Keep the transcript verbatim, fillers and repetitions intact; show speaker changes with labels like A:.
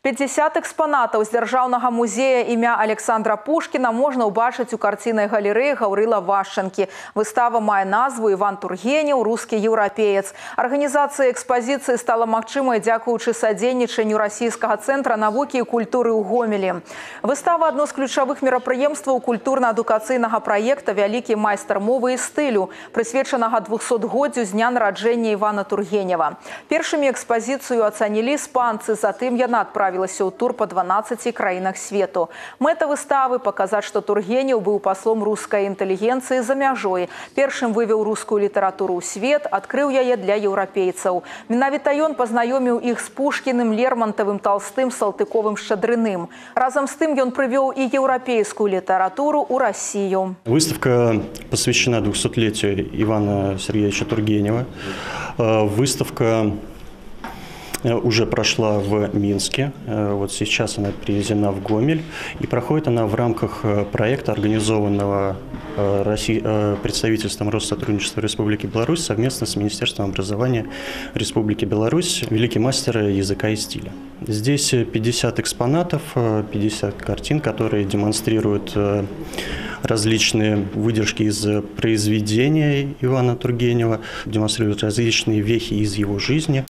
A: пятьдесят экспанатаў з дзяржаўнага музея імя Александра Пушкіна можна ўбачыць у карцінай галерэі Гаўрыла Вашчанкі. Выстава мае назву «Іван Тургенеў. Рускі еўрапеец». Арганізацыя экспазіцыі стала магчымай дзякуючы садзейнічанню расійскага цэнтра навукі і культуры ў Гомелі. Выстава – адно з ключавых мерапрыемстваў культурна-адукацыйнага праекта «Вялікі майстар мовы і стылю», прысвечанага двухсотгоддзю з дня нараджэння Івана Тургенева. Першымі экспазіцыю ацанілі іспанцы, затым яна отправилась ў тур по дванаццаці краінах свету. Мэта выставы – показаць, што Тургенеў быў паслом рускай інтэлігенцыі за мяжой. Першым вывеў рускую літаратуру ў свет, адкрыў яе для еўрапейцаў. Менавіта ён пазнаёміў іх з Пушкіным, Лермонтовым, Толстым, Салтыковым, Шчадрыным. Разам з тым ён прывёў і еўрапейскую літаратуру ў Россию.
B: Выставка посвящена двухсотлетию Ивана Сергеевича Тургенева. Выставка уже прошла в Минске, вот сейчас она привезена в Гомель, и проходит она в рамках проекта, организованного представительством Россотрудничества Республики Беларусь совместно с Министерством образования Республики Беларусь «Великий мастер языка и стиля». Здесь пятьдесят экспонатов, пятьдесят картин, которые демонстрируют различные выдержки из произведения Ивана Тургенева, демонстрируют различные вехи из его жизни.